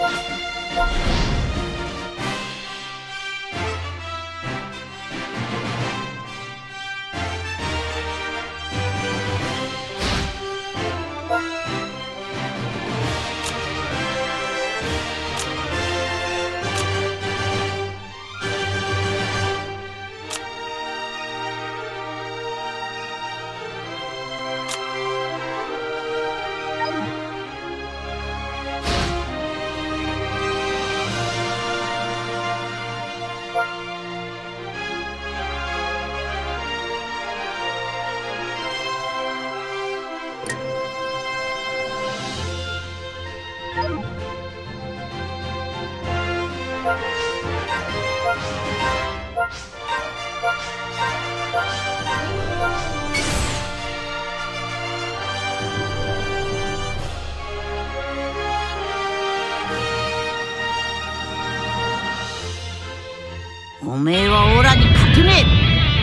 おめえはオラに勝てねえ。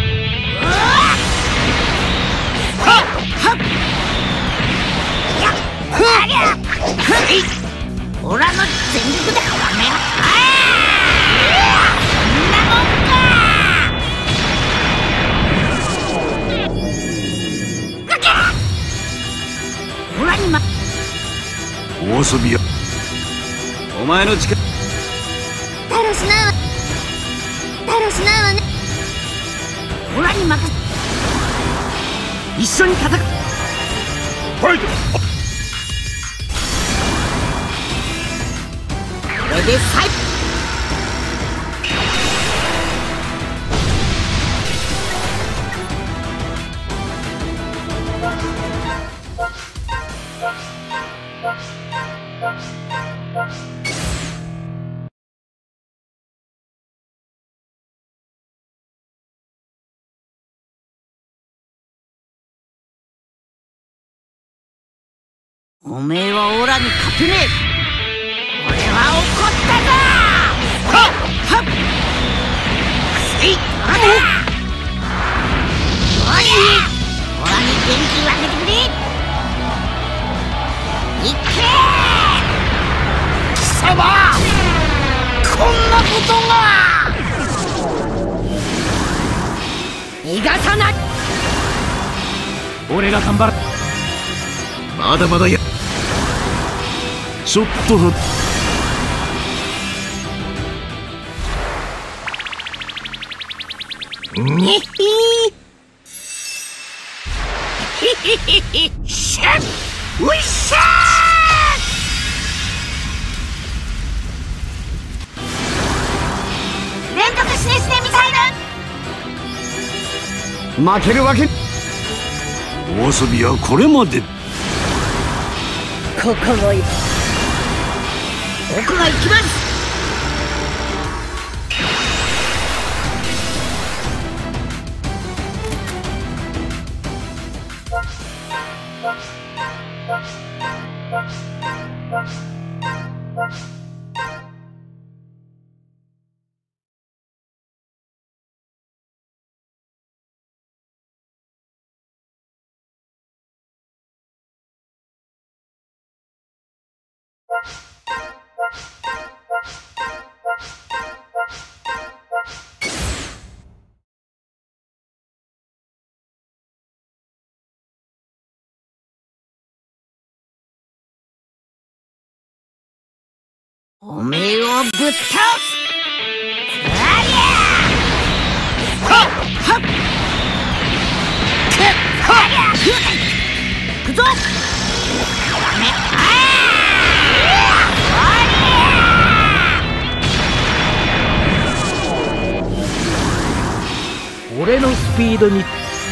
オラの全力でおめえはそんなもんか。オラに大遊びやお前の力だらしないわね。 オラに任せ。一緒に戦う。 ファイト。 これで最後。おめえはオラに勝てねえ。俺は怒ったぞ。はっはっくせいオラに元気をあげてくれ。いけ貴様、こんなことが。逃がさない。 俺が頑張る。まだまだやちょっとにひしゃっういしゃー。連続スネスネミサイル。 負けるわけ。大遊びはこれまで。 ここも僕が行きます。おめえをぶっ倒す。ありゃはっはっくぞ。 俺のスピードに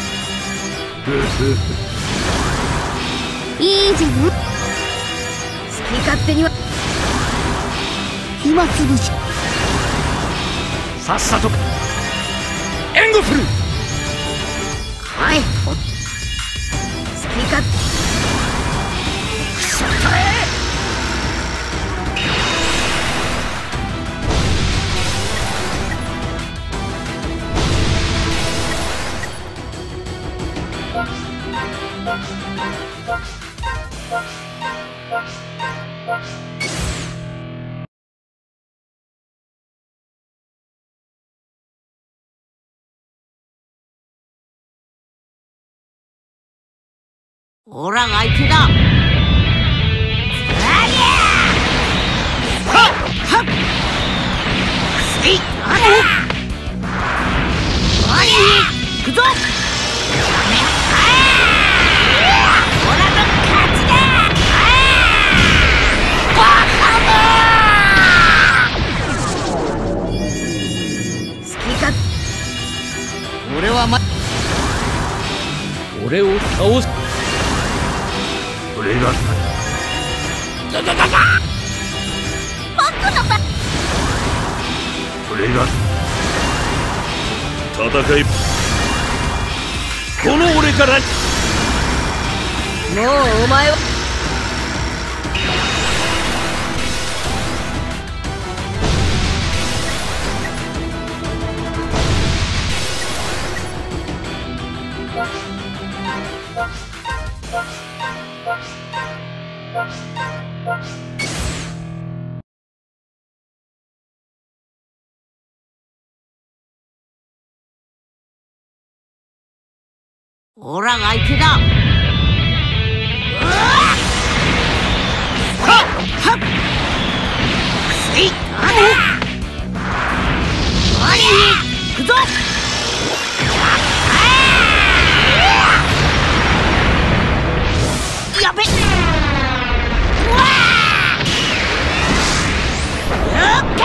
いいじゃん。好き勝手には暇つぶし。 さっさと援護する。 はい、好き勝手。くそったれ。 オラが相手だ。はっせいあれおい行くぞ。オラの勝ちだ。バカめ好きか。俺は俺を倒す。俺が僕の俺が戦い。この俺からもうお前はオラが相手だ。せいあれおい行くぞ。やべっうわーよっけ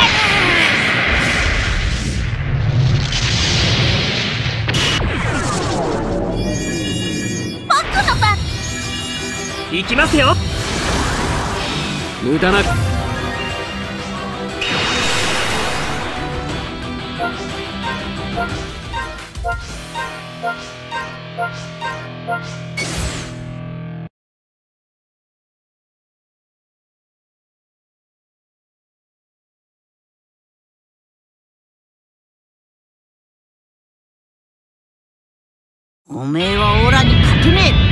行きますよ。無駄なおめえはオラに勝てねえ。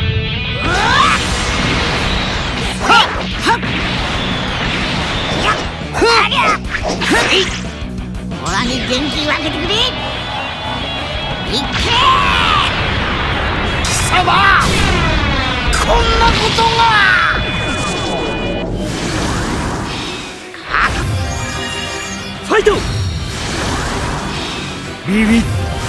オラに元気分けてくれ。いけ貴様こんなことが。 ファイト。ビビッ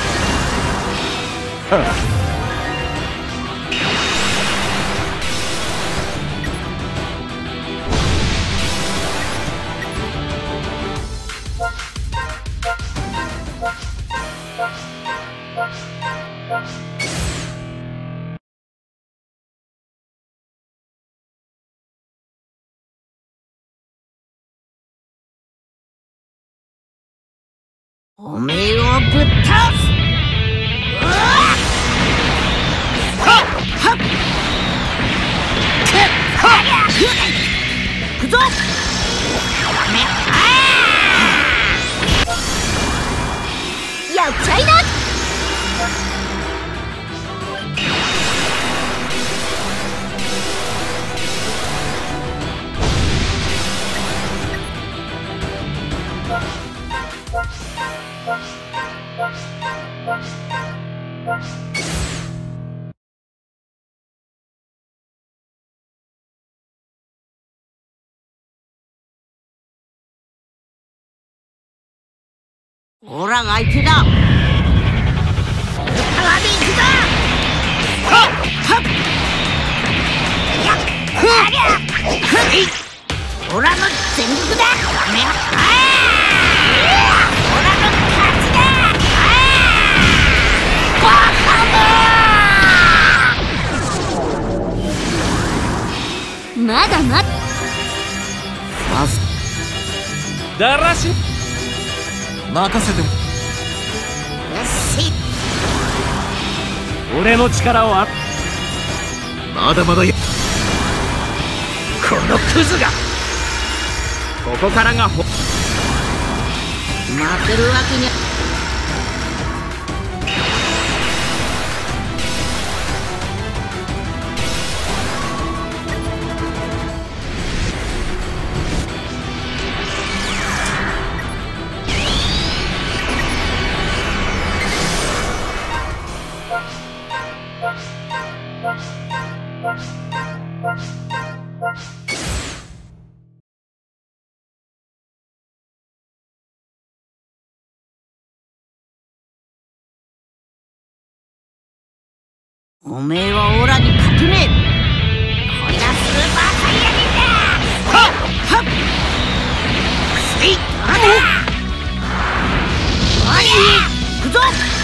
おめえをぶっ倒す。行くぞ。 やっちゃいな。 オラが相手だ。パワーで行くぞ。オラの全力だ。オラの勝ちだ。バカめまだまだだらし任せても。 よし俺の力をまだまだや。このクズがここからが負けるわけに。 おめえはオラに勝てねえ。これがスーパーサイヤ人だ。はっはっせいあれおい行くぞ。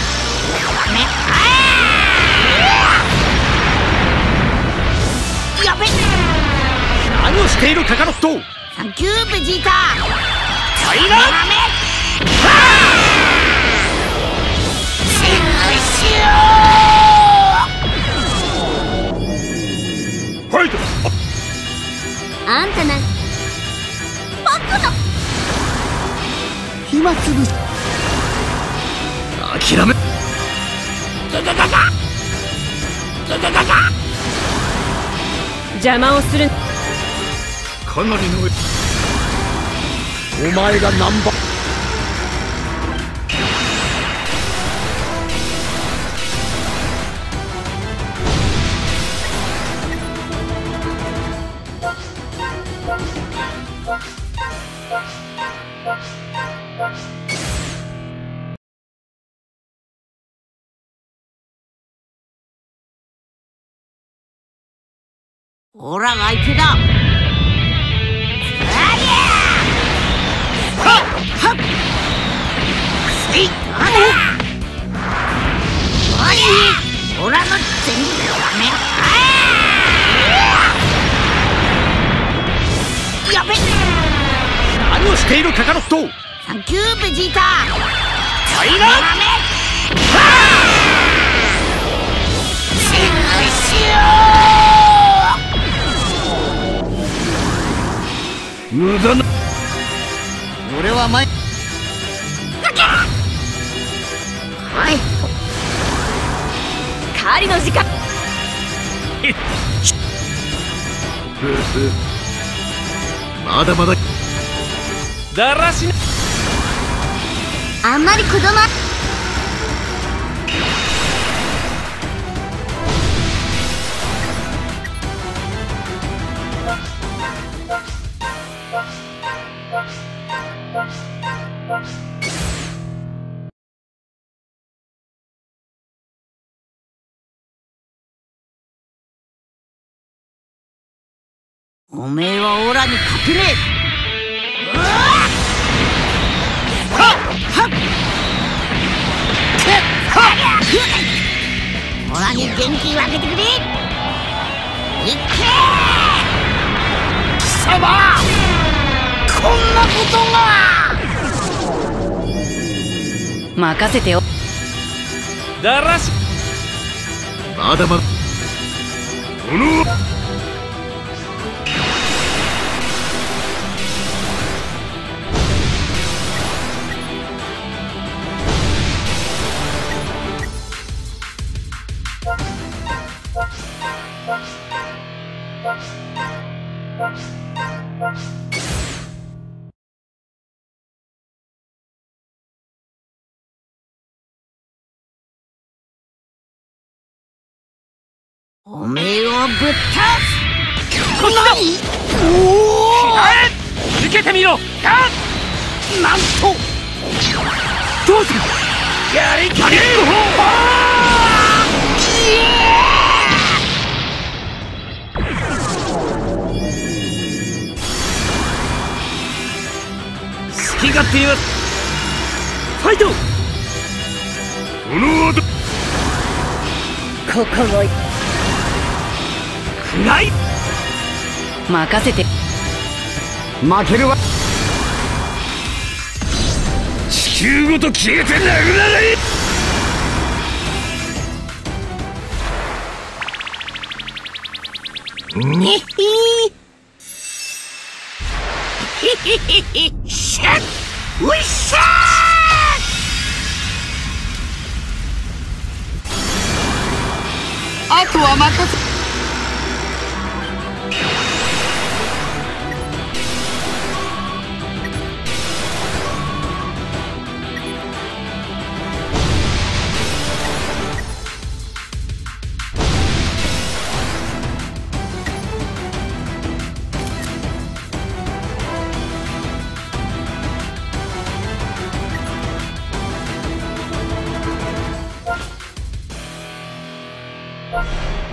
やべっ。 何をしているカカロット。 サンキューベジータ。 サイラーファイト。 あんたなんバカだ。 暇つぶし。 諦め。 邪魔をする。 かなりのお前がナンバー。 オラが相手だ。オラの全部やべっ。 何をしているカカロット。 サンキューベジータ。 サイラー無駄な。俺は前。 はい狩りの時間。 まだまだだらしな。 あんまり子供。 おめえはオラに勝てねえ。オラに元気分けてくれ。いけ貴様、こんなことが。 任せてよ。 だらし。まだまだこのおめえをぶっ倒す。 こっちだ。おお受けてみろ。なんとどうする。やりかける。好き勝手言わす。ファイト。この後ここをくらい。 任せて。 負けるわ。地球ごと消えてなくなれ。 にひひひひシャッウィッシャー。あとは任せ。 う